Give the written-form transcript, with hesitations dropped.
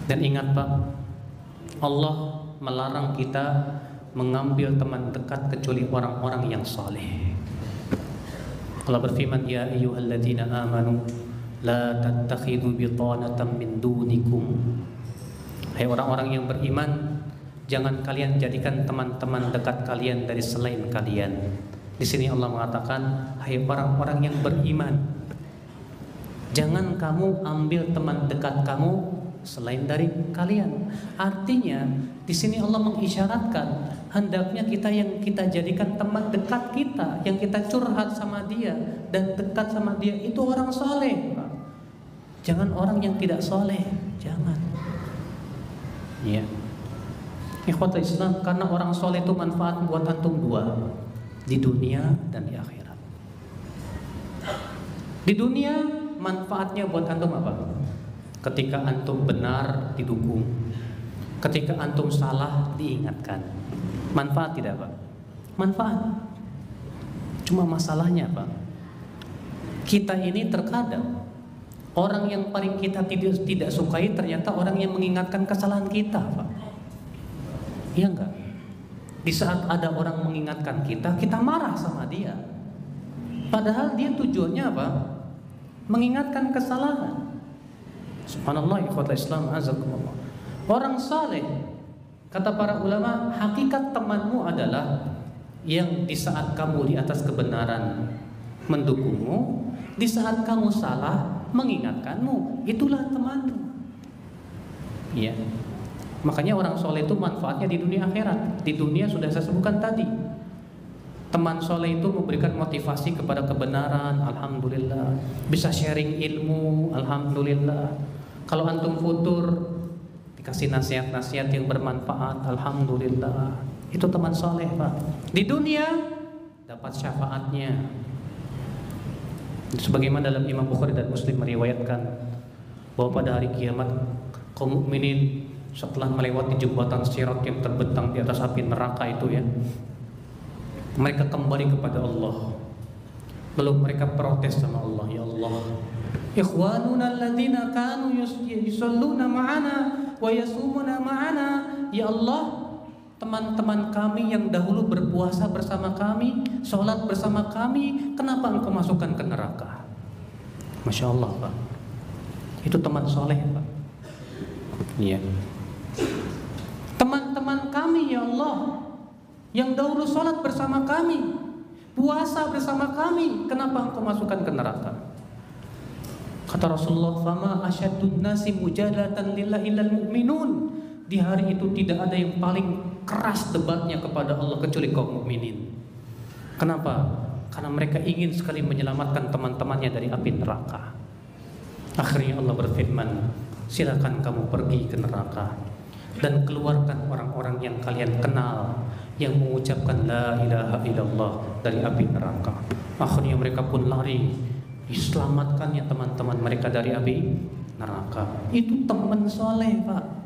Dan ingat Pak, Allah melarang kita mengambil teman dekat kecuali orang-orang yang saleh. Allah berfirman, ya ayyuhalladzina amanu la tattakhidhu bitanatan min dunikum. Hai orang-orang yang beriman, jangan kalian jadikan teman-teman dekat kalian dari selain kalian. Di sini Allah mengatakan, hai orang-orang yang beriman, jangan kamu ambil teman dekat kamu selain dari kalian. Artinya di sini Allah mengisyaratkan hendaknya kita yang kita jadikan teman dekat kita, yang kita curhat sama dia dan dekat sama dia itu orang soleh. Jangan orang yang tidak soleh, jangan. Ya, ikhwatul Islam, karena orang soleh itu manfaat buat antum dua, di dunia dan di akhirat. Di dunia manfaatnya buat antum apa? Ketika antum benar didukung, ketika antum salah diingatkan. Manfaat tidak Pak? Manfaat. Cuma masalahnya Pak, kita ini terkadang orang yang paling kita tidak sukai ternyata orang yang mengingatkan kesalahan kita Pak. Iya enggak? Di saat ada orang mengingatkan kita, kita marah sama dia. Padahal dia tujuannya apa? Mengingatkan kesalahan. Subhanallah, ikhwatul Islam, azakumullah. Orang saleh, kata para ulama, hakikat temanmu adalah yang di saat kamu di atas kebenaran mendukungmu, di saat kamu salah mengingatkanmu. Itulah temanmu. Ya. Makanya orang soleh itu manfaatnya di dunia akhirat. Di dunia sudah saya sebutkan tadi. Teman soleh itu memberikan motivasi kepada kebenaran, alhamdulillah. Bisa sharing ilmu, alhamdulillah. Kalau antum futur dikasih nasihat-nasihat yang bermanfaat, alhamdulillah. Itu teman soleh Pak. Di dunia dapat syafaatnya. Sebagaimana dalam Imam Bukhari dan Muslim meriwayatkan bahwa pada hari kiamat kaum mukminin setelah melewati jembatan sirat yang terbentang di atas api neraka itu ya, mereka kembali kepada Allah. Lalu mereka protes sama Allah, ya Allah, ikhwanuna alladzina kanu yusalluna ma'ana wa yasumuna ma'ana, ya Allah, teman-teman kami yang dahulu berpuasa bersama kami, sholat bersama kami, kenapa engkau masukkan ke neraka? Masya Allah Pak, itu teman soleh Pak. Iya. Teman-teman kami ya Allah, yang dahulu sholat bersama kami, puasa bersama kami, kenapa engkau masukkan ke neraka? Kata Rasulullah, fama asyaddun nasi mujadatan lillahi illal mu'minun. Di hari itu tidak ada yang paling keras debatnya kepada Allah kecuali kaum mukminin. Kenapa? Karena mereka ingin sekali menyelamatkan teman-temannya dari api neraka. Akhirnya Allah berfirman, silakan kamu pergi ke neraka dan keluarkan orang-orang yang kalian kenal yang mengucapkan la ilaha illallah dari api neraka. Akhirnya mereka pun lari, diselamatkannya teman-teman mereka dari api neraka. Itu teman soleh Pak.